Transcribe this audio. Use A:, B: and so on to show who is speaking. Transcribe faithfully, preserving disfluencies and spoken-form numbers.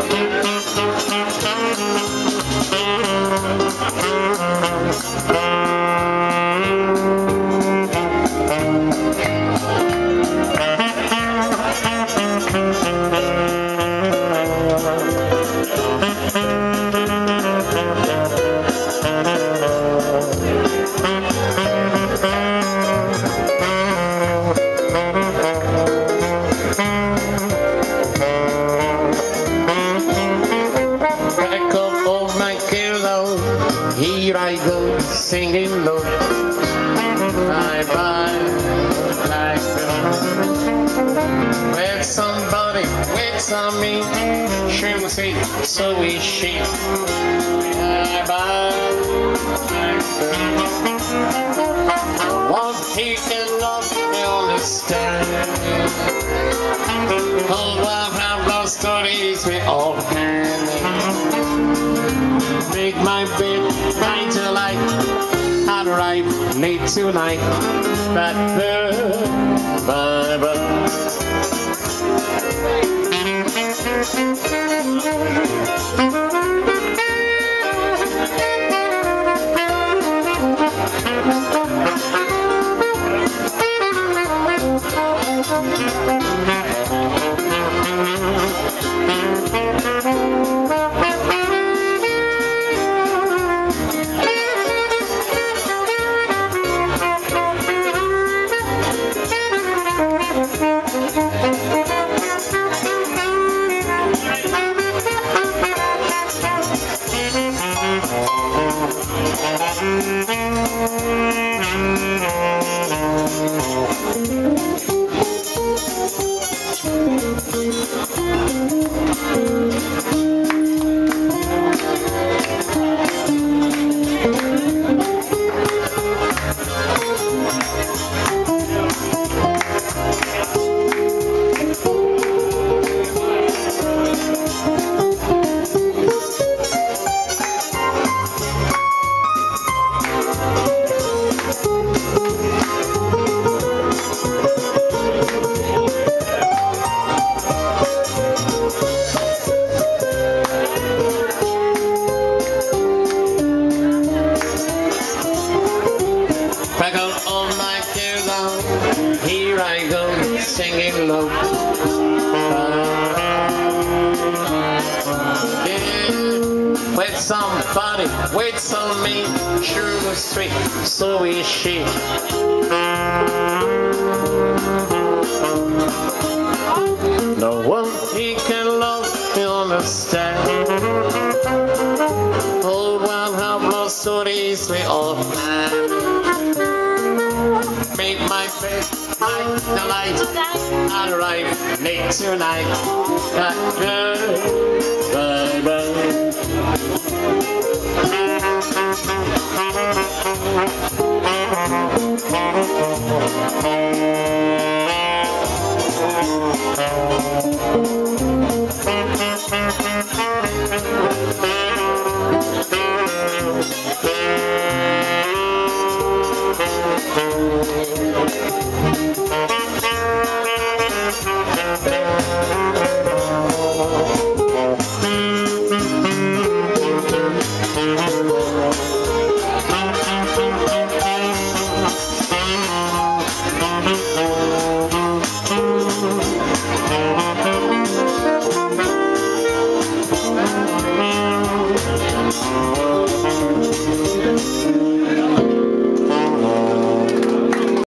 A: Here I go, singing low. Bye bye, blackbird. With somebody, with some me, she will see, so is she. Bye bye, blackbird. One he can love me, understand. All love have lost stories we all have. Make my bed, night to light, I'd write late tonight, but the Bible. Back on all my cares on, here I go, singing low. Yeah, with somebody, with some me, sure was sweet, so is she. No one he can love, he understand. Old one have lost stories we all have. Make my bed, light the light, I'll arrive late tonight.